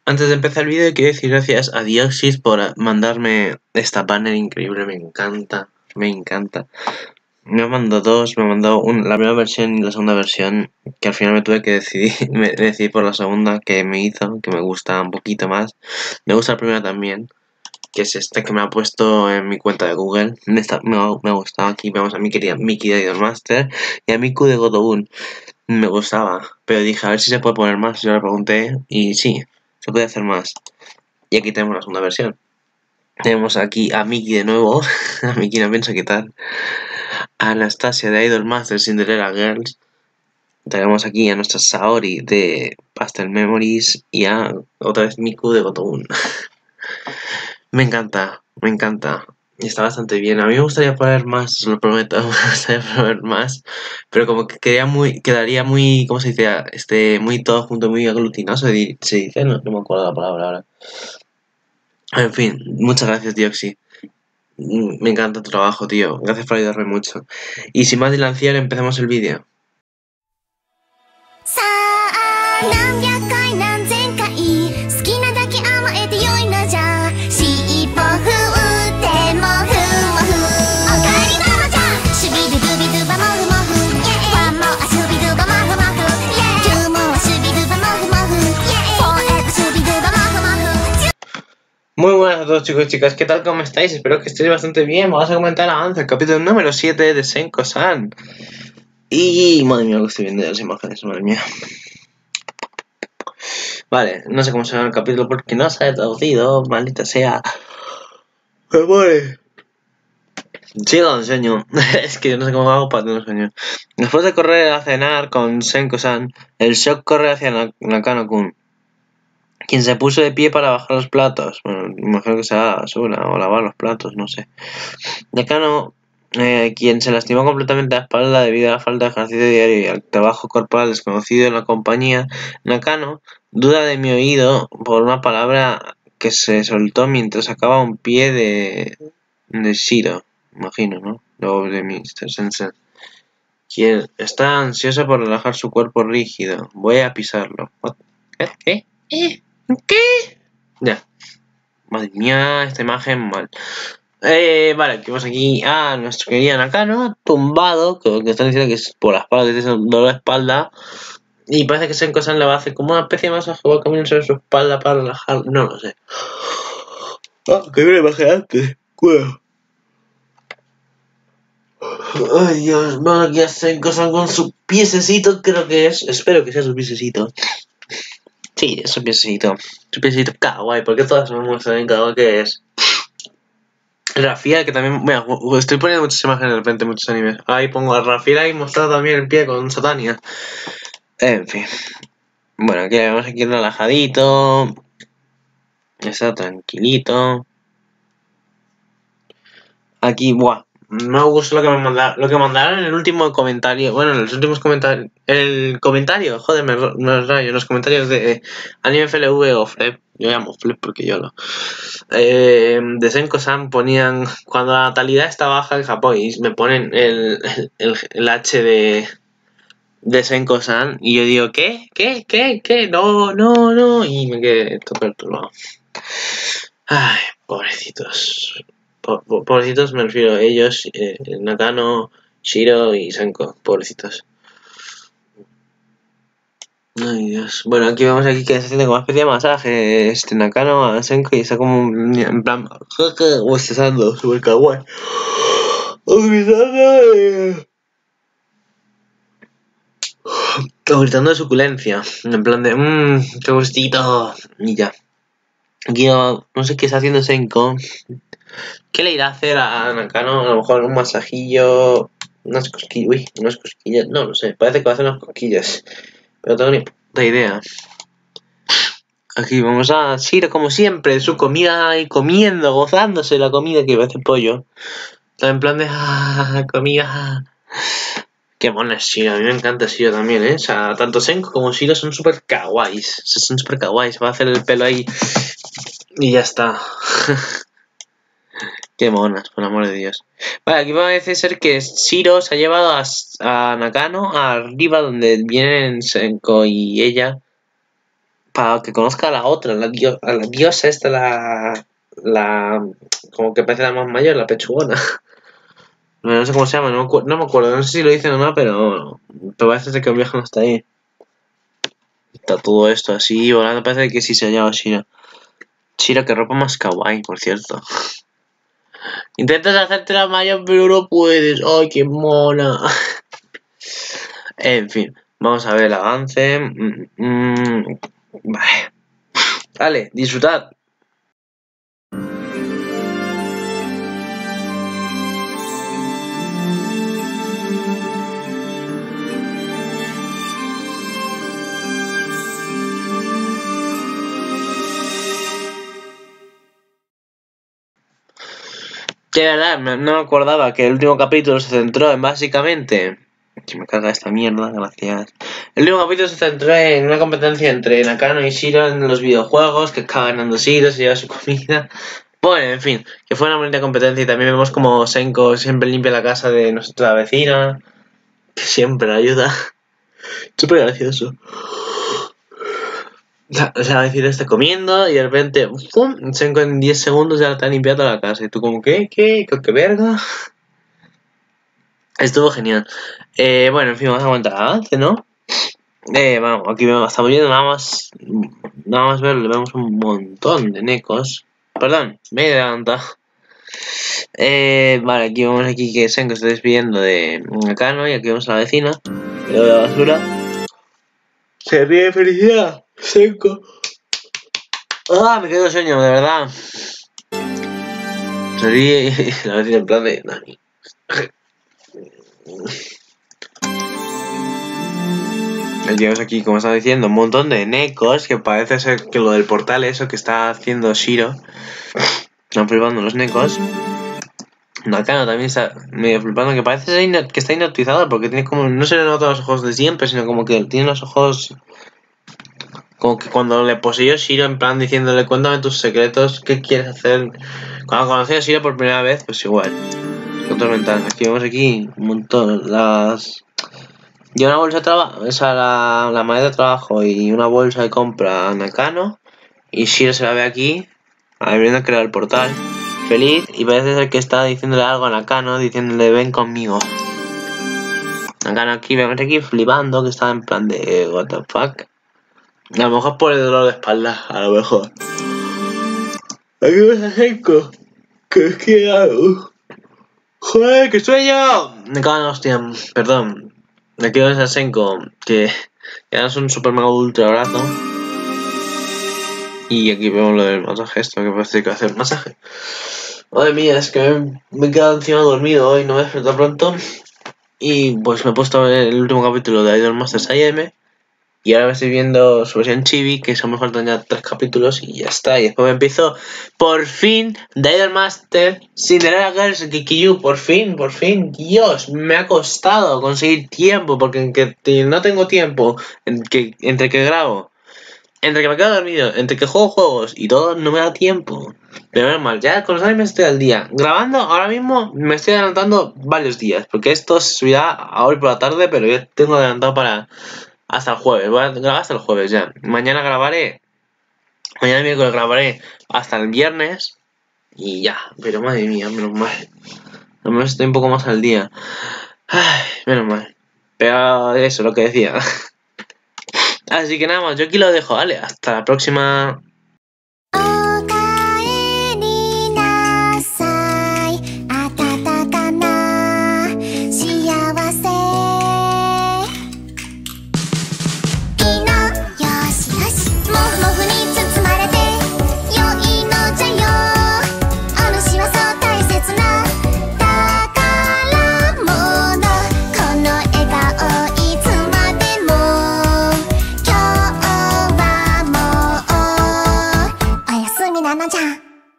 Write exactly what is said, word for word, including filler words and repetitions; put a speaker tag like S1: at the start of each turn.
S1: Antes de empezar el vídeo quiero decir gracias a Dioxis por mandarme esta banner increíble, me encanta, me encanta. Me mandó dos, me mandó un, la primera versión y la segunda versión, que al final me tuve que decidir, me decidí por la segunda que me hizo, que me gusta un poquito más. Me gusta la primera también, que es esta que me ha puesto en mi cuenta de Google. Esta me ha, me ha gustado. Aquí vemos a mi querida Mickey de Idolmaster y a Miku de Godobun. Me gustaba, pero dije a ver si se puede poner más. Yo le pregunté y sí, se puede hacer más. Y aquí tenemos la segunda versión. Tenemos aquí a Mickey de nuevo. A Mickey no pienso quitar. A Anastasia de Idolmaster Cinderella Girls. Tenemos aquí a nuestra Saori de Pastel Memories. Y a otra vez Miku de Gotobun. Me encanta, me encanta. Y está bastante bien. A mí me gustaría poner más, lo prometo, me gustaría poner más. Pero como que quedaría muy, quedaría muy, ¿cómo se dice? Este, muy todo junto, muy aglutinado, se, di- se dice, no, no me acuerdo la palabra ahora. En fin, muchas gracias, Dioxy. Mm, Me encanta tu trabajo, tío. Gracias por ayudarme mucho. Y sin más dilación, empecemos el vídeo.
S2: さあ何百回何千回好きなだけ甘えてよいのじゃ尻尾振ってもふもふおかえりママちゃんシュビドゥドゥビドゥバモフモフワンモアシュビドゥバモフモフツーモアシュビドゥバモフモフフォーエバーシュビドゥバモフモフ
S1: Muy buenas a todos, chicos y chicas, ¿qué tal? ¿Cómo estáis? Espero que estéis bastante bien. Vamos a comentar el avance del capítulo número siete de Senko-san. Y madre mía, lo que estoy viendo de las imágenes, madre mía. Vale, no sé cómo se llama el capítulo porque no se ha traducido, maldita sea. Me muere. Sí, lo enseño. Es que yo no sé cómo hago para tener sueño. Después de correr a cenar con Senko-san, el shock corre hacia Nakano-kun, quien se puso de pie para bajar los platos. Bueno, imagino que sea la basura o lavar los platos, no sé. Nakano, eh, quien se lastimó completamente la espalda debido a la falta de ejercicio diario y al trabajo corporal desconocido en la compañía, Nakano duda de mi oído por una palabra que se soltó mientras sacaba un pie de, de Shiro, imagino, ¿no? Luego de mister Sensei, quien está ansioso por relajar su cuerpo rígido. Voy a pisarlo. ¿Qué? ¿Qué? ¿Eh? ¿Qué? Ya. Madre mía, esta imagen mal. Eh, vale, tenemos aquí a nuestro querido Nakano, tumbado, que, que están diciendo que es por la espalda, que tiene un dolor de espalda. Y parece que Senko-san le va a hacer como una especie de masaje, va a caminar sobre su espalda para relajar, no lo sé. Ah, que viene imaginante. Cuidado. Ay, Dios, vamos aquí a Senko-san con su piececito, creo que es. Espero que sea su piececito. Sí, es su piececito. Su piececito kawaii, porque todas me muestran en kawaii que es. Rafael, que también. Mira, estoy poniendo muchas imágenes de repente, muchos animes. Ahí pongo a Rafael y mostrado también el pie con Satania. En fin. Bueno, aquí vemos aquí relajadito. Está tranquilito. Aquí, buah. No me gustó lo que me mandaron, lo que mandaron en el último comentario. Bueno, en los últimos comentarios. El comentario, joder, me, me rayo. En los comentarios de Anime F L V o Flep. Yo llamo Flep porque yo lo. Eh, de Senko-san ponían. Cuando la natalidad está baja en Japón y me ponen el, el, el, el H de. De Senko-san. Y yo digo, ¿qué? ¿Qué? ¿Qué? ¿Qué? No, no, no. Y me quedé todo perturbado. Ay, pobrecitos. Pobrecitos me refiero a ellos, eh, Nakano, Shiro y Senko, pobrecitos. Ay, Dios. Bueno, aquí vemos aquí que está haciendo como una especie de masaje este Nakano a Senko y está como en plan bostezando, super kawaii. Gritando de suculencia, en plan de mmm, qué gustito. Y ya. Aquí no, no sé qué está haciendo Senko. ¿Qué le irá a hacer a Nakano? A lo mejor un masajillo, unas cosquillas, uy, unas cosquillas, no lo sé, parece que va a hacer unas cosquillas, pero no tengo ni puta idea. Aquí vamos a Shiro como siempre, su comida y comiendo, gozándose la comida que parece pollo. Está en plan de ah, comida. Qué mona es Shiro, a mí me encanta Shiro también, ¿eh? O sea, tanto Senko como Shiro son super kawaiis, son super kawaiis, va a hacer el pelo ahí y ya está. Qué monas, por amor de Dios. Vale, aquí parece ser que Shiro se ha llevado a, a Nakano arriba donde vienen Senko y ella para que conozca a la otra, la dio, a la diosa esta, la, la, como que parece la más mayor, la pechugona. No sé cómo se llama, no me, no me acuerdo, no sé si lo dicen o no, pero, pero parece que el viejo no está ahí. Está todo esto así, volando, parece que sí se ha hallado Shira. Shira, que ropa más kawaii, por cierto. Intentas hacerte la mayor, pero no puedes. ¡Ay, qué mona! En fin, vamos a ver el avance. Mm, mm, vale. Dale, disfrutad. De verdad, no me acordaba que el último capítulo se centró en básicamente... Si me carga esta mierda, gracias. El último capítulo se centró en una competencia entre Nakano y Shiro en los videojuegos, que acaba ganando Shiro, se lleva su comida. Bueno, en fin, que fue una bonita competencia y también vemos como Senko siempre limpia la casa de nuestra vecina, que siempre la ayuda. Súper gracioso. La, la vecina está comiendo y de repente, ¡pum! Senko en diez segundos ya está limpiando la casa. Y tú como, ¿qué? ¿Qué? ¿Qué, qué verga? Estuvo genial. Eh, bueno, en fin, vamos a aguantar avance, ¿no? Eh, vamos, aquí estamos viendo nada más. Nada más verlo, vemos un montón de necos. Perdón, me he adelantado. Eh, vale, aquí vemos aquí que Senko está despidiendo de Nakano y aquí vemos a la vecina. Le doy la basura. Se ríe de felicidad, Senko. Ah, me quedo sueño, de verdad. Se ríe y la vecina en plan de Nani. Llevamos aquí, como estaba diciendo, un montón de necos, que parece ser que lo del portal, eso que está haciendo Shiro, están flipando los necos. Nakano también está medio flipando, que parece ser que está hipnotizado, porque tiene como, no se le notan los ojos de siempre, sino como que tiene los ojos, como que cuando le poseyó Shiro, en plan diciéndole, cuéntame tus secretos, ¿qué quieres hacer? Cuando conocí a Shiro por primera vez, pues igual, control mental. Aquí vemos aquí un montón, las... Y una bolsa de trabajo, esa la, la maleta de trabajo y una bolsa de compra a Nakano. Y Shiro se la ve aquí, abriendo crear el portal, feliz, y parece ser que está diciéndole algo a Nakano, diciéndole ven conmigo. Nakano aquí, vemos aquí flipando, que está en plan de what the fuck. A lo mejor por el dolor de espalda, a lo mejor. Aquí ves a Senko, que es que hago. ¡Joder, qué sueño! Nakano, hostia, perdón. Aquí vemos a Senko, que ya es un super mega ultra brazo. Y aquí vemos lo del masaje, esto que parece que va a hacer masaje. Madre mía, es que me, me he quedado encima dormido hoy, no me he despertado pronto. Y pues me he puesto a ver el último capítulo de Idolmasters I M. Y ahora me estoy viendo su versión chibi, que solo me faltan ya tres capítulos y ya está. Y después me empiezo, por fin, The Idolmaster Cinderella Girls Kikyu. Por fin, por fin. Dios, me ha costado conseguir tiempo, porque en que no tengo tiempo en que, entre que grabo, entre que me quedo dormido, entre que juego juegos y todo, no me da tiempo. Pero menos mal, ya con los animes estoy al día. Grabando, ahora mismo me estoy adelantando varios días, porque esto se subirá a hoy por la tarde, pero yo tengo adelantado para... hasta el jueves, voy a grabar hasta el jueves ya. Mañana grabaré, mañana miércoles grabaré hasta el viernes y ya. Pero madre mía, menos mal. Al menos estoy un poco más al día. Ay, menos mal. Pero eso, lo que decía. Así que nada más, yo aquí lo dejo, ¿vale? Hasta la próxima.